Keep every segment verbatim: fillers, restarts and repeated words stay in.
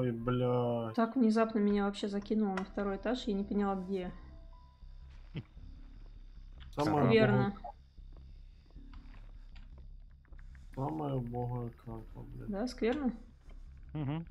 Ой, бля. Так внезапно меня вообще закинуло на второй этаж, я не поняла, где. Самая Скверно. убогая, самая убогая карта, блядь. Да, скверно? Угу.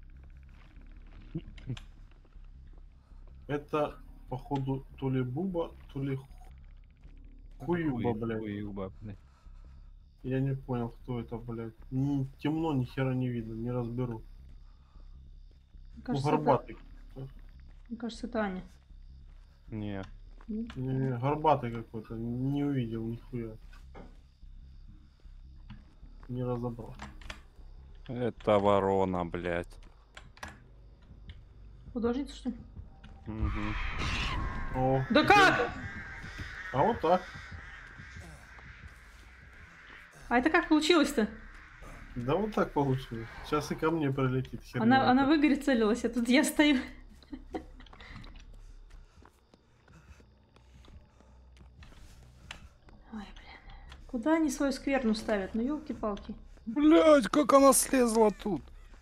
Это, походу, то ли Буба, то ли Хуюба, блядь. Хуюба, блядь. Я не понял, кто это, блядь. Ни, темно, ни хера не видно, не разберу. Мне Ну, кажется, это... горбатый. Мне кажется, это Аня. Не. М? Не, не, горбатый какой-то, не увидел нихуя. Не разобрал. Это ворона, блядь. Художница, что ли? Угу. О, Да теперь- как? А вот так. А это как получилось-то? Да вот так получилось. Сейчас и ко мне прилетит херня. Она, она эта. в Игоря целилась, а тут я стою. Ой, блин. Куда они свою скверну ставят? Ну, елки-палки. Блядь, как она слезла тут?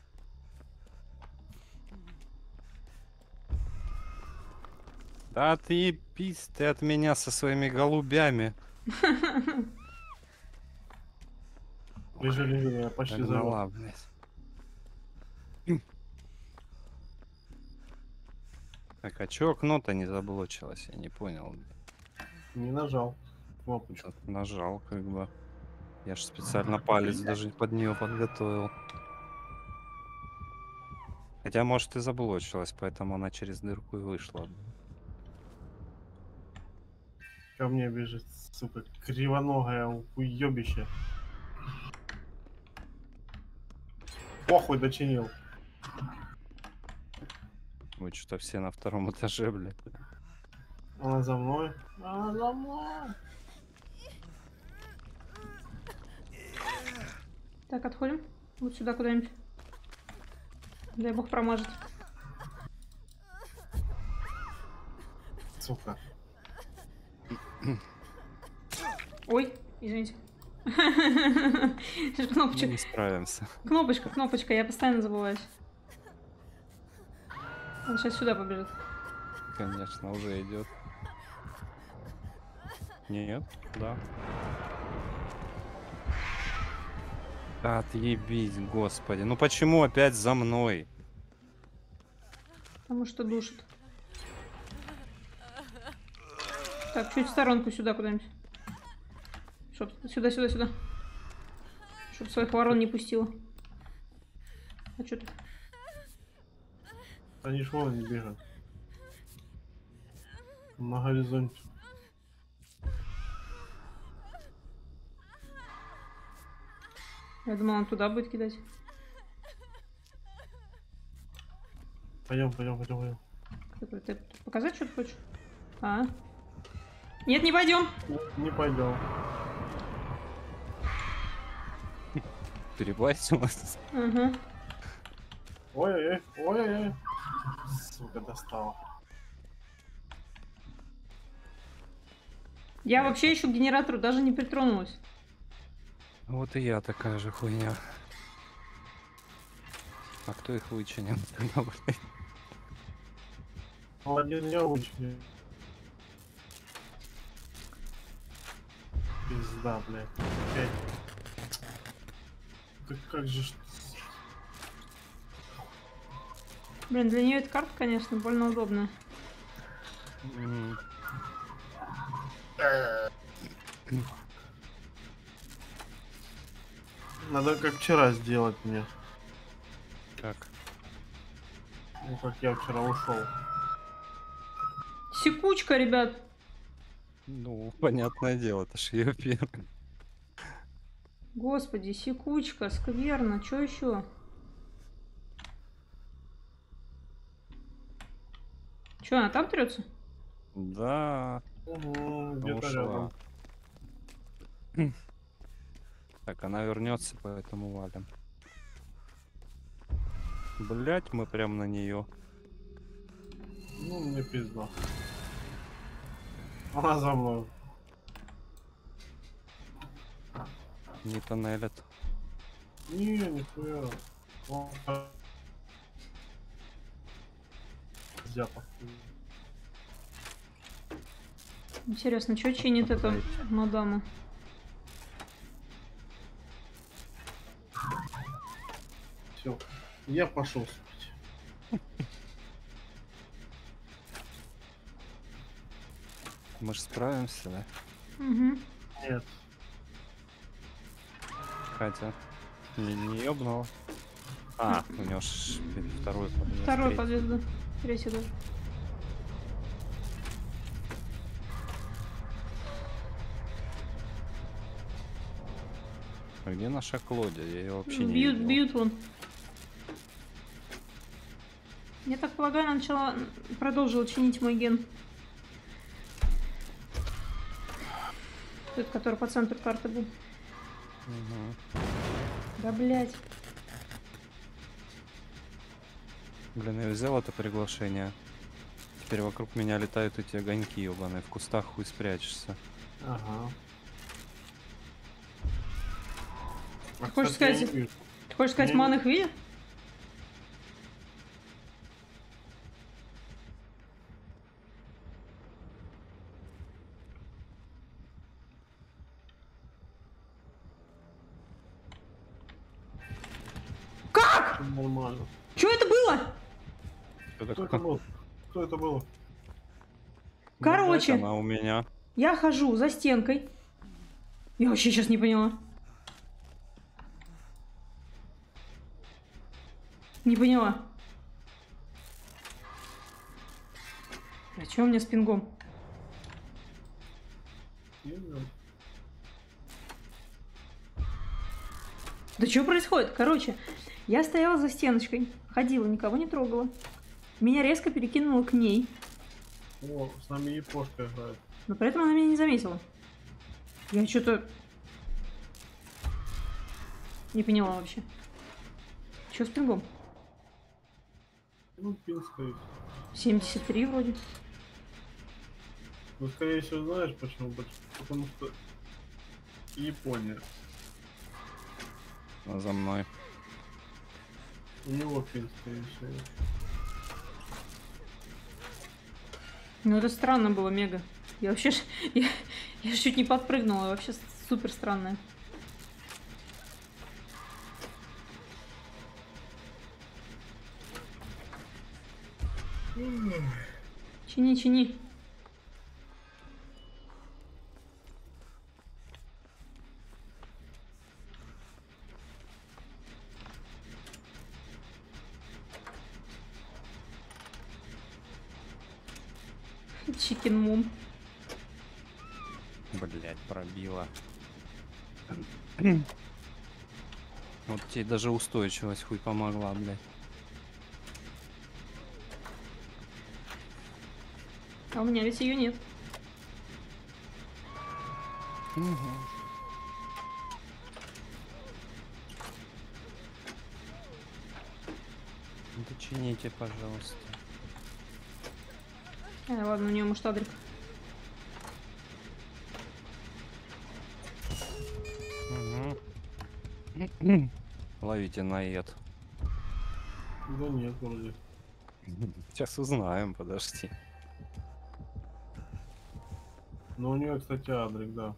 Да отъебись ты от меня со своими голубями. Лежи, лежи, я почти завел. Догнала, блядь. Так, а чё окно-то не заблочилось? Я не понял. Не нажал кнопочку. Что-то нажал, как бы. Я ж специально палец даже под нее подготовил. Хотя, может, и заблочилась, поэтому она через дырку и вышла. Ко мне бежит, сука, кривоногая уебище. Похуй дочинил. Вы что-то все на втором этаже, блядь. Она за мной. Она за мной. Так, отходим. Вот сюда куда-нибудь. Дай бог промажет. Сука. Ой, извините. Мы Кнопочка, не справимся. кнопочка, кнопочка, я постоянно забываюсь. Он сейчас сюда побежит. Конечно, уже идет. Нет, да. Отъебись, господи. Ну почему опять за мной? Потому что душит. Так, чуть в сторонку сюда куда-нибудь. Чтоб сюда, сюда, сюда. Чтоб своих ворон не пустила. А чё ты? Они ж вон не бежат. На горизонте. Я думала, он туда будет кидать. Пойдем, пойдем, пойдем, пойдем. Ты, ты показать что-то хочешь? А? Нет, не пойдем. Не пойдем. Перебасилась. Ага. Ой-ой-ой, ой-ой-ой. Сука, достала. Я вообще еще к генератору даже не притронулась. Вот и я такая же хуйня. А кто их вычинил? Один я очень. Пизда, блядь. Опять. Как, как же... ж- Блин, для нее эта карта, конечно, больно удобная. М, Надо как вчера сделать мне. Как? Ну, как я вчера ушел. Секучка, ребят. Ну, понятное дело, это ж ее первый. Господи, секучка, скверно. Что еще? Че, она там трется? Да, Угу, где-то ушла. рядом. Так, она вернется, поэтому валим. Блять, мы прям на нее. Ну, мне пизда. Она за мной. Не тоннелят. Не, нихуя. Он- взяток. Интересно, что чинит эта Дайте. мадама? Все, я пошел спать. Мы же справимся, да? Угу. Нет. Хотя не, не ёбнула. А, у него ж второй подъезд. Второй третий. подъезд, да. Третий даже. А где наша Клодия? Я ее вообще не Бьют, видел. бьют вон. Я так полагаю, она начала, продолжила чинить мой ген. Тот, который по центру карты был. Угу. Да, блядь. Блин, я взял это приглашение. Теперь вокруг меня летают эти огоньки ебаные. В кустах хуй спрячешься. Ага. А, Ты хочешь кстати, я сказать- не вижу. Ты хочешь сказать, Не- ман их видит? Всё нормально. Что это было? Что Кто такое? это был? Кто это было? Короче. Блядь, она у меня. Я хожу за стенкой. Я вообще сейчас не поняла. Не поняла. А чё у меня с пингом? Не знаю. Да что происходит? Короче, я стояла за стеночкой, ходила, никого не трогала. Меня резко перекинуло к ней, О, с нами япошка играет. но при этом она меня не заметила. Я что-то не поняла вообще. Чё с пингом? Ну, пин стоит. семьдесят три вроде. Ну, скорее всего, знаешь почему? Потому что Япония. Она за мной. У него пин, скорее всего. Ну это странно было, мега. Я вообще ж- я, я ж чуть не подпрыгнула, вообще с- супер странное. Чини, чини. Чикен мум. Блять, пробила. Вот тебе даже устойчивость хуй помогла, блядь. А у меня ведь ее нет. Дочините, пожалуйста. А, ладно, у нее может адрик. Угу. Ловите наед. Да нет, вроде. Сейчас узнаем, подожди. Но у нее, кстати, адрик, да.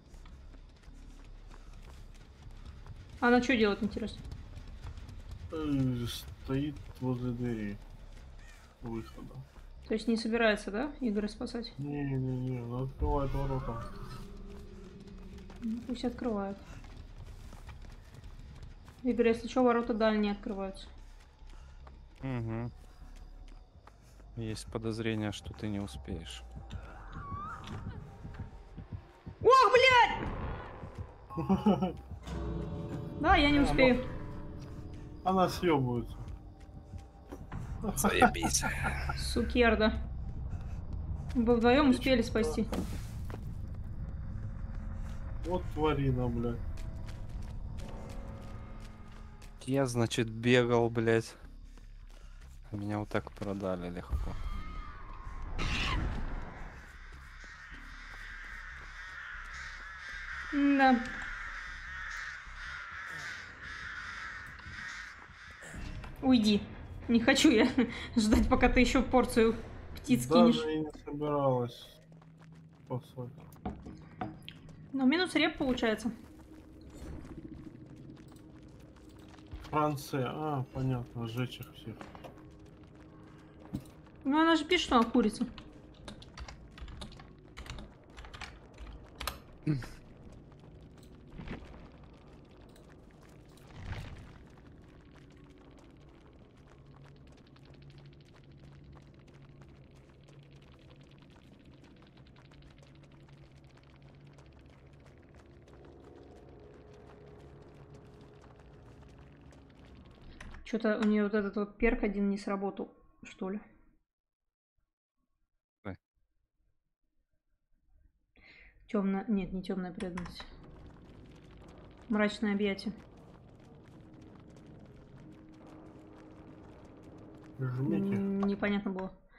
Она что делает, интересно? Э, Стоит возле двери выхода. То есть не собирается, да, Игоря спасать? Не-не-не, она открывает ворота. Ну, пусть открывает. Игорь, если что, ворота дальние открываются. Угу. Есть подозрение, что ты не успеешь. Ох, блядь! Да, я не успею. Она съебывается. Заебись. Сукерда. Вы вдвоем успели спасти. Вот тварина, блядь. Я, значит, бегал, блядь. Меня вот так продали легко. Да. Уйди. Не хочу я ждать, пока ты еще порцию птиц кинешь. Даже и не собиралась спасать. Ну, минус реп получается. Франция, а, понятно, сжечь их всех. Ну, она же пишет, что она курица. Что-то у нее вот этот вот перк один не сработал, что ли. Ой. Темная. Нет, не темная преданность. Мрачное объятие. Жмите. М, Непонятно было.